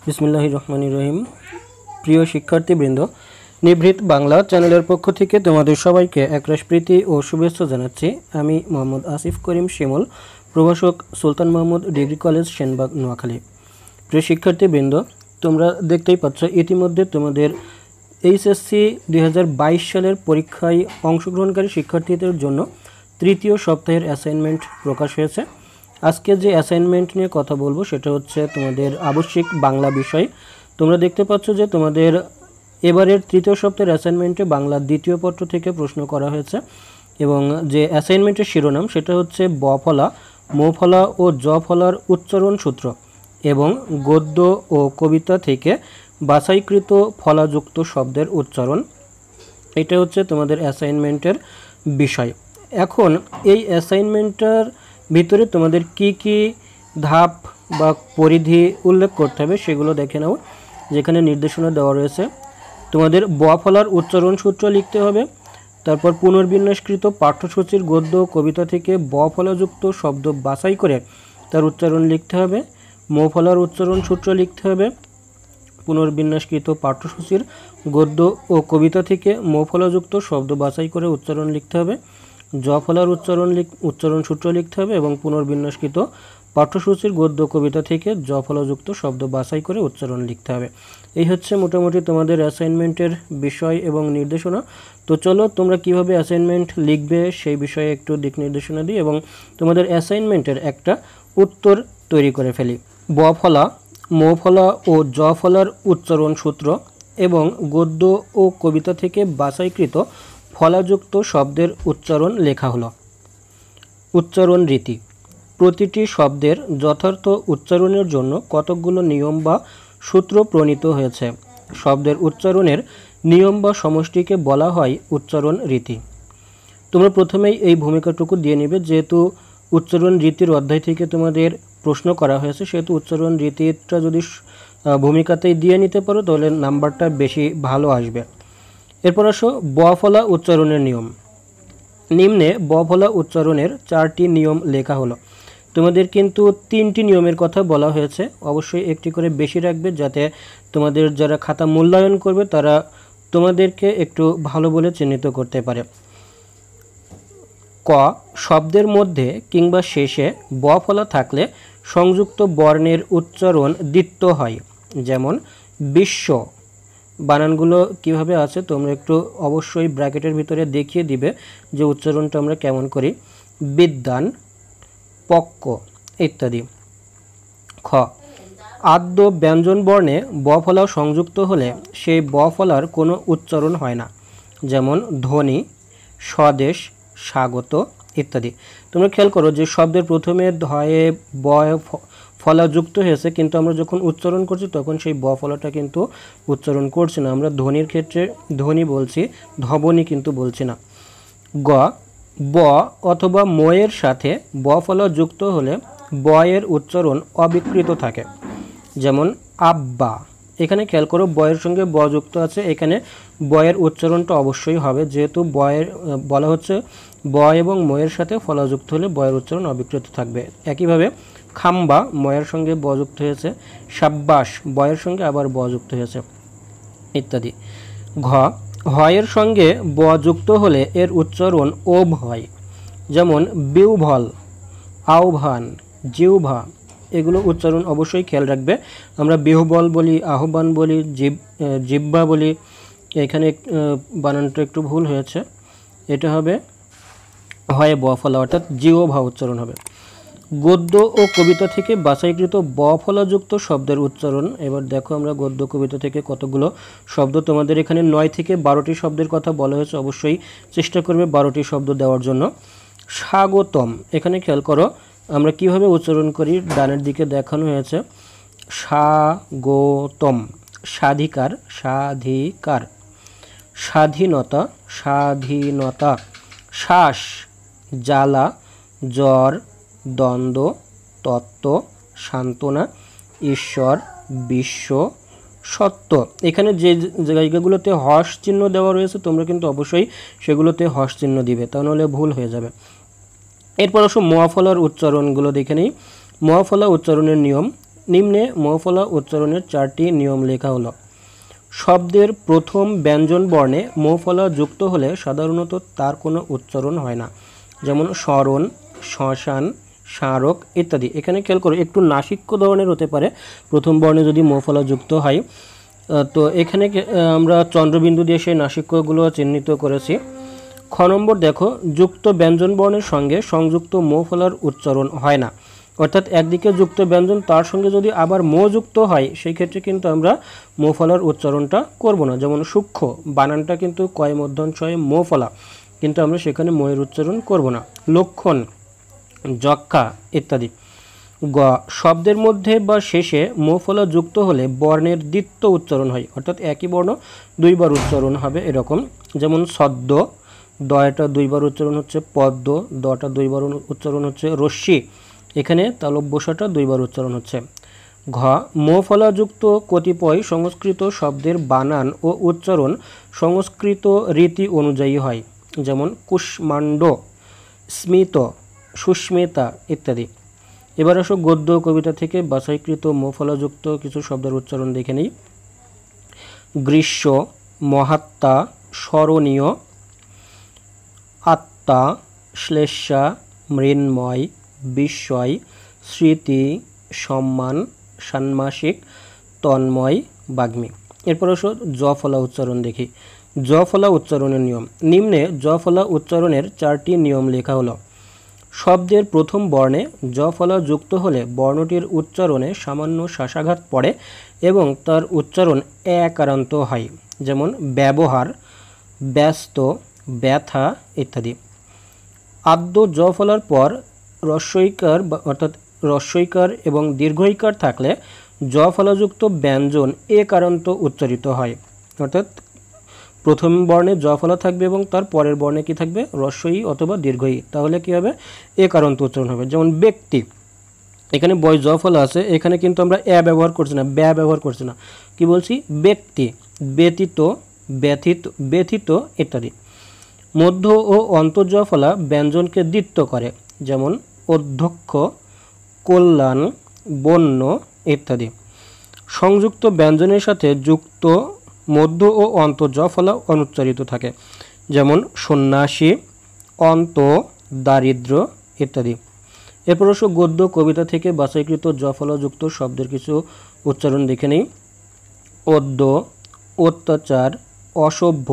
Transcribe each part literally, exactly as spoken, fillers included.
বিসমিল্লাহির রহমানির রহিম। প্রিয় শিক্ষার্থীবৃন্দ, নিভৃত বাংলা চ্যানেলের পক্ষ থেকে তোমাদের সবাইকে একরাশ প্রীতি ও শুভেচ্ছা জানাচ্ছি। আমি মোহাম্মদ আসিফ করিম শিমুল, প্রভাষক, সুলতান মাহমুদ ডিগ্রি কলেজ, সেনবাগ, নোয়াখালী। প্রিয় শিক্ষার্থীবৃন্দ, তোমরা দেখতেই পাচ্ছ ইতিমধ্যে তোমাদের এইচএসসি দুই হাজার বাইশ সালের পরীক্ষায় অংশগ্রহণকারী শিক্ষার্থীদের জন্য তৃতীয় সপ্তাহের অ্যাসাইনমেন্ট প্রকাশ হয়েছে। আজকে যে অ্যাসাইনমেন্ট নিয়ে কথা বলবো সেটা হচ্ছে তোমাদের আবশ্যিক বাংলা বিষয়। তোমরা দেখতে পাচ্ছ যে তোমাদের এবারের তৃতীয় সপ্তাহের অ্যাসাইনমেন্টে বাংলা দ্বিতীয় পত্র থেকে প্রশ্ন করা হয়েছে এবং যে অ্যাসাইনমেন্টের শিরোনাম সেটা হচ্ছে ব ফলা, মো ফলা ও জ ফলার উচ্চারণ সূত্র এবং গদ্য ও কবিতা থেকে বাছাইকৃত ফলাযুক্ত শব্দের উচ্চারণ। এটা হচ্ছে তোমাদের অ্যাসাইনমেন্টের বিষয়। এখন এই অ্যাসাইনমেন্টটার ভিতরে তোমাদের কি কি ধাপ বা পরিধি উল্লেখ করতে হবে সেগুলো দেখে নাও। যেখানে নির্দেশনা দেওয়া রয়েছে, তোমাদের ব ফলার উচ্চারণ সূত্র লিখতে হবে। তারপর পুনর্বিন্যাসকৃত পাঠ্যসূচির গদ্য কবিতা থেকে ব ফলাযুক্ত শব্দ বাছাই করে তার উচ্চারণ লিখতে হবে। মো ফলার উচ্চারণ সূত্র লিখতে হবে। পুনর্বিন্যাসকৃত পাঠ্যসূচির গদ্য ও কবিতা থেকে মো ফলাযুক্ত শব্দ বাছাই করে উচ্চারণ লিখতে হবে। জ ফলার উচ্চারণ লিখ উচ্চারণ সূত্র লিখতে হবে এবং পুনর্বিন্যাসকৃত পাঠ্যসূচির গদ্য কবিতা থেকে জ ফলাযুক্ত শব্দ বাছাই করে উচ্চারণ লিখতে হবে। এই হচ্ছে মোটামুটি তোমাদের অ্যাসাইনমেন্টের বিষয় এবং নির্দেশনা। তো চলো তোমরা কিভাবে অ্যাসাইনমেন্ট লিখবে সেই বিষয়ে একটু দিক নির্দেশনা দিই এবং তোমাদের অ্যাসাইনমেন্টের একটা উত্তর তৈরি করে ফেলি। ব ফলা, মো ফলা ও জ ফলার উচ্চারণ সূত্র এবং গদ্য ও কবিতা থেকে বাছাইকৃত ফলাযুক্ত শব্দের উচ্চারণ লেখা হলো। উচ্চারণ রীতি। প্রতিটি শব্দের যথার্থ উচ্চারণের জন্য কতকগুলো নিয়ম বা সূত্র প্রণীত হয়েছে। শব্দের উচ্চারণের নিয়ম বা সমষ্টিকে বলা হয় উচ্চারণ রীতি। তোমরা প্রথমেই এই ভূমিকাটুকু দিয়ে নেবে, যেহেতু উচ্চারণ রীতির অধ্যায় থেকে তোমাদের প্রশ্ন করা হয়েছে, সেহেতু উচ্চারণ রীতিটা যদি ভূমিকাতেই দিয়ে নিতে পারো তাহলে নাম্বারটা বেশি ভালো আসবে। এরপর আসো ব ফলা উচ্চারণের নিয়ম। নিম্নে ব ফলা উচ্চারণের চারটি নিয়ম লেখা হলো। তোমাদের কিন্তু তিনটি নিয়মের কথা বলা হয়েছে, অবশ্যই একটি করে বেশি রাখবে যাতে তোমাদের যারা খাতা মূল্যায়ন করবে তারা তোমাদেরকে একটু ভালো বলে চিহ্নিত করতে পারে। ক, শব্দের মধ্যে কিংবা শেষে ব ফলা থাকলে সংযুক্ত বর্ণের উচ্চারণ দ্বিত্ব হয়। যেমন বিশ্ব, বানানগুলো কিভাবে আছে তোমরা একটু অবশ্যই ব্র্যাকেটের ভিতরে দেখিয়ে দিবে যে উচ্চারণটা আমরা কেমন করি। বিদ্যান, পক্ক ইত্যাদি। খ, আদ্য ব্যঞ্জন বর্ণে ব ফলা সংযুক্ত হলে সেই ব ফলার কোনো উচ্চারণ হয় না। যেমন ধ্বনি, স্বদেশ, স্বাগত ইত্যাদি। তোমরা খেয়াল করো যে শব্দের প্রথমে ধয়ে ব ফলা যুক্ত হয়েছে, কিন্তু আমরা যখন উচ্চারণ করছি তখন সেই ব ফলাটা কিন্তু উচ্চারণ করছি না। আমরা ধ্বনির ক্ষেত্রে ধ্বনি বলছি, ধ্বনি কিন্তু বলছি না। গ, ব অথবা ময়ের সাথে ব ফলা যুক্ত হলে ব এর উচ্চারণ অবিকৃত থাকে। যেমন আব্বা। এখানে খেয়াল করো বয়ের সঙ্গে ব যুক্ত আছে, এখানে বয়ের উচ্চারণটা অবশ্যই হবে, যেহেতু বয়ের বলা হচ্ছে ব এবং ময়ের সাথে ফলা যুক্ত হলে বয়ের উচ্চারণ অবিকৃত থাকবে। একইভাবে খাম্বা ময়ের সঙ্গে ব যুক্ত হয়েছে, সাব্বাস বয়ের সঙ্গে আবার ব যুক্ত হয়েছে ইত্যাদি। ঘ, হয়ের সঙ্গে ব যুক্ত হলে এর উচ্চারণ ওভ হয়। যেমন বিউভল, আহ্বান, জিহ্বা, এগুলো উচ্চারণ অবশ্যই খেয়াল রাখবে। আমরা বিহুবল বলি, আহ্বান বলি, জিব জিব্বা বলি। এখানে বানানটা একটু ভুল হয়েছে, এটা হবে হয় ব ফলা, অর্থাৎ জিহ্বা উচ্চারণ হবে। গদ্য ও কবিতা থেকে বাছাইকৃত ব ফলাযুক্ত শব্দের উচ্চারণ। এবার দেখো আমরা গদ্য কবিতা থেকে কতগুলো শব্দ, তোমাদের এখানে নয় থেকে বারোটি শব্দের কথা বলা হয়েছে, অবশ্যই চেষ্টা করবে বারোটি শব্দ দেওয়ার জন্য। স্বাগতম, এখানে খেয়াল করো আমরা কিভাবে উচ্চারণ করি, ডানের দিকে দেখানো হয়েছে স্বাগতম। স্বাধিকার, স্বাধিকার। স্বাধীনতা, স্বাধীনতা। শ্বাস, জ্বালা, জ্বর, দ্বন্দ্ব, তত্ত্ব, সান্ত্বনা, ঈশ্বর, বিশ্ব, সত্য। এখানে যে জায়গাগুলোতে হর্ষ চিহ্ন দেওয়া রয়েছে তোমরা কিন্তু অবশ্যই সেগুলোতে হর্ষ চিহ্ন দিবে, তা নাহলে ভুল হয়ে যাবে। এরপর আসো ম ফলার উচ্চারণগুলো দেখে নিই। ম ফলা উচ্চারণের নিয়ম। নিম্নে মৌফলা উচ্চারণের চারটি নিয়ম লেখা হলো। শব্দের প্রথম ব্যঞ্জন বর্ণে মৌফলা যুক্ত হলে সাধারণত তার কোনো উচ্চারণ হয় না, যেমন স্মরণ, শ্মশান, স্মারক ইত্যাদি। এখানে খেয়াল করো, একটু নাসিক্য ধরনের হতে পারে প্রথম বর্ণে যদি মৌফলা যুক্ত হয়। তো এখানে আমরা চন্দ্রবিন্দু দিয়ে সেই নাসিক্যগুলো চিহ্নিত করেছি। খ নম্বর দেখো, যুক্ত ব্যঞ্জন বর্ণের সঙ্গে সংযুক্ত মৌফলার উচ্চারণ হয় না, অর্থাৎ একদিকে যুক্ত ব্যঞ্জন তার সঙ্গে যদি আবার মো যুক্ত হয় সেই ক্ষেত্রে কিন্তু আমরা মৌফলার উচ্চারণটা করব না। যেমন সূক্ষ্ম বানানটা কিন্তু কয় মধ্যাঞ্চয়ে মৌফলা, কিন্তু আমরা সেখানে ময়ের উচ্চারণ করব না। লক্ষণ, যক্ষা ইত্যাদি। গ, শব্দের মধ্যে বা শেষে মৌফলা যুক্ত হলে বর্ণের দ্বিত্ব উচ্চারণ হয়, অর্থাৎ একই বর্ণ দুইবার উচ্চারণ হবে এরকম। যেমন সদ্য, দয়টা দুইবার উচ্চারণ হচ্ছে পদ্ম, দটা দুইবার উচ্চারণ হচ্ছে রশ্মি, এখানে তালব্যসাটা দুইবার উচ্চারণ হচ্ছে। ঘ, মৌফলাযুক্ত কতিপয় সংস্কৃত শব্দের বানান ও উচ্চারণ সংস্কৃত রীতি অনুযায়ী হয়, যেমন কুষ্মাণ্ড, স্মিত, সুস্মিতা ইত্যাদি। এবার আসো গদ্য কবিতা থেকে বাছাইকৃত মৌফলাযুক্ত কিছু শব্দের উচ্চারণ দেখে নিই। গ্রীষ্ম, মহাত্মা, স্মরণীয়, আত্মা, শ্লেষা, মৃন্ময়, বিস্ময়, স্মৃতি, সম্মান, ষান্মাসিক, তন্ময়, বাগ্মী। এরপর আসো জ ফলা উচ্চারণ দেখি। জ ফলা উচ্চারণের নিয়ম। নিম্নে জ ফলা উচ্চারণের চারটি নিয়ম লেখা হলো। শব্দের প্রথম বর্ণে জ ফলা যুক্ত হলে বর্ণটির উচ্চারণে সামান্য শ্বাসাঘাত পড়ে এবং তার উচ্চারণ একারান্ত হয়, যেমন ব্যবহার, ব্যস্ত, ব্যথা ইত্যাদি। আদ্য জ ফলার পর রস্বইকার অর্থাৎ রস্বইকার এবং দীর্ঘইকার থাকলে জ ফলাযুক্ত ব্যঞ্জন একারান্ত উচ্চারিত হয়, অর্থাৎ প্রথম বর্ণে জ ফলা থাকবে এবং তার পরের বর্ণে কি থাকবে, রস্বই অথবা দীর্ঘই, তাহলে কি হবে, একারান্ত উচ্চারণ হবে। যেমন ব্যক্তি, এখানে বয় জ ফলা আছে, এখানে কিন্তু আমরা এ ব্যবহার করছি না, ব্যা ব্যবহার করছি না, কি বলছি, ব্যক্তি। ব্যতীত, ব্যথিত, ব্যথিত ইত্যাদি। মধ্য ও অন্তর্জ ফলা ব্যঞ্জনকে দ্বিত্ব করে, যেমন অধ্যক্ষ, কল্যাণ, বন্য ইত্যাদি। সংযুক্ত ব্যঞ্জনের সাথে যুক্ত মধ্য ও অন্তর্জ ফলা অনুচ্চারিত থাকে, যেমন সন্ন্যাসী, অন্ত, দারিদ্র ইত্যাদি। এরপর অবশ্য গদ্য কবিতা থেকে বাছাইকৃত জ ফলাযুক্ত শব্দের কিছু উচ্চারণ দেখে নেই। অদ্য, অত্যাচার, অসভ্য,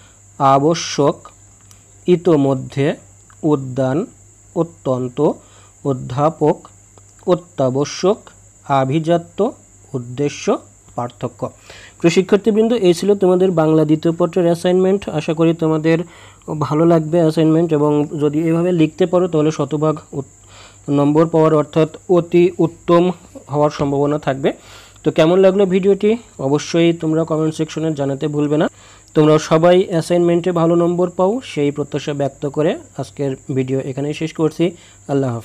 আবশ্যক, ইতোমধ্যে, উদ্যান, অত্যন্ত, অধ্যাপক, অত্যাবশ্যক, আভিজাত্য, উদ্দেশ্য, পার্থক্য। প্রিয় শিক্ষার্থীবৃন্দ, এই ছিল তোমাদের বাংলা দ্বিতীয় পত্রের অ্যাসাইনমেন্ট। আশা করি তোমাদের ভালো লাগবে অ্যাসাইনমেন্ট, এবং যদি এভাবে লিখতে পারো তাহলে শতভাগ নম্বর পাওয়ার অর্থাৎ অতি উত্তম হওয়ার সম্ভাবনা থাকবে। তো কেমন লাগলো ভিডিওটি অবশ্যই তোমরা কমেন্ট সেকশনে জানাতে ভুলবে না। তোমরা সবাই অ্যাসাইনমেন্টে ভালো নম্বর পাও সেই প্রত্যাশা ব্যক্ত করে আজকের ভিডিও এখানেই শেষ করছি। আল্লাহ হাফেজ।